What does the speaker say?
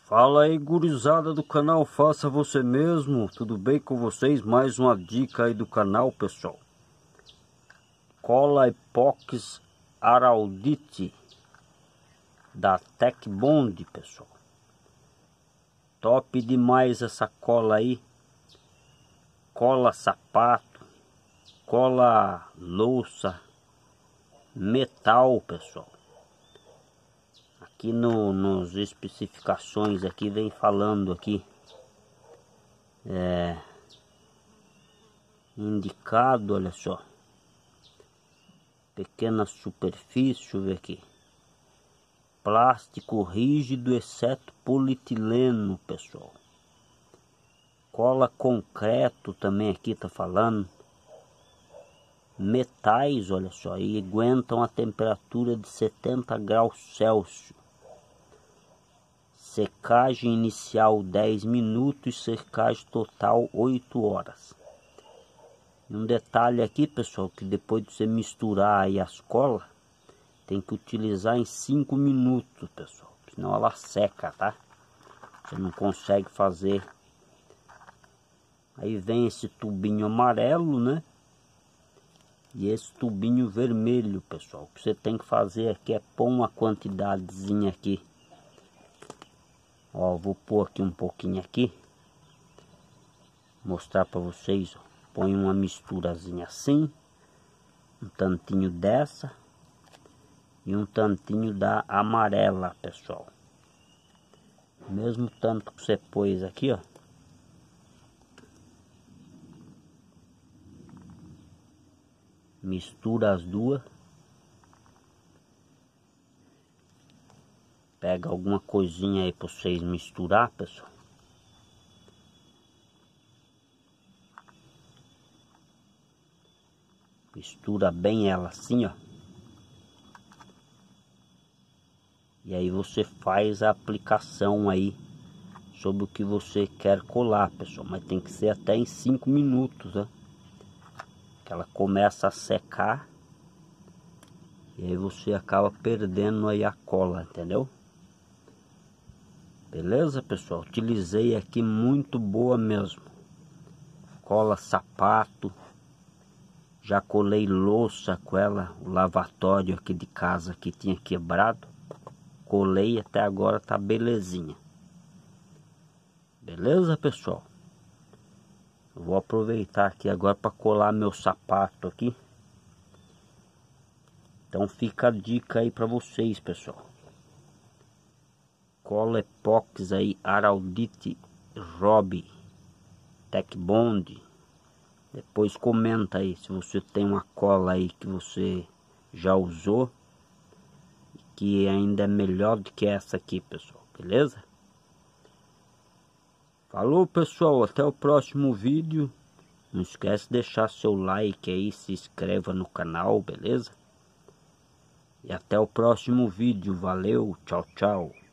Fala aí, gurizada do canal Faça Você Mesmo, tudo bem com vocês? Mais uma dica aí do canal, pessoal. Cola Epox Araldite da Tech Bond, pessoal. Top demais essa cola aí. Cola sapato, cola louça, metal, pessoal. Aqui nos especificações aqui vem falando aqui indicado, olha só, pequena superfície, deixa eu ver aqui, plástico rígido exceto polietileno, pessoal. Cola concreto também aqui tá falando, metais, olha só, e aguentam a temperatura de 70 graus Celsius. Secagem inicial 10 minutos e secagem total 8 horas. E um detalhe aqui, pessoal, que depois de você misturar aí as colas, tem que utilizar em 5 minutos, pessoal, senão ela seca, tá? Você não consegue fazer. Aí vem esse tubinho amarelo, né? E esse tubinho vermelho, pessoal. O que você tem que fazer aqui é pôr uma quantidadezinha aqui. Ó, vou pôr aqui um pouquinho aqui, mostrar para vocês. Ó. Põe uma misturazinha assim, um tantinho dessa e um tantinho da amarela, pessoal. Mesmo tanto que você pôs aqui, ó. Mistura as duas. Pega alguma coisinha aí para vocês misturar, pessoal. Mistura bem ela assim, ó. E aí você faz a aplicação aí sobre o que você quer colar, pessoal. Mas tem que ser até em 5 minutos, né? Que ela começa a secar. E aí você acaba perdendo aí a cola, entendeu? Beleza, pessoal? Utilizei aqui muito boa mesmo. Cola sapato. Já colei louça com ela. O lavatório aqui de casa que tinha quebrado. Colei, até agora tá belezinha. Beleza, pessoal? Eu vou aproveitar aqui agora para colar meu sapato aqui. Então fica a dica aí para vocês, pessoal. Cola Epox aí, Araldite Rob Tech Bond. Depois comenta aí se você tem uma cola aí que você já usou, que ainda é melhor do que essa aqui, pessoal, beleza? Falou, pessoal, até o próximo vídeo. Não esquece de deixar seu like aí, se inscreva no canal, beleza? E até o próximo vídeo, valeu, tchau, tchau.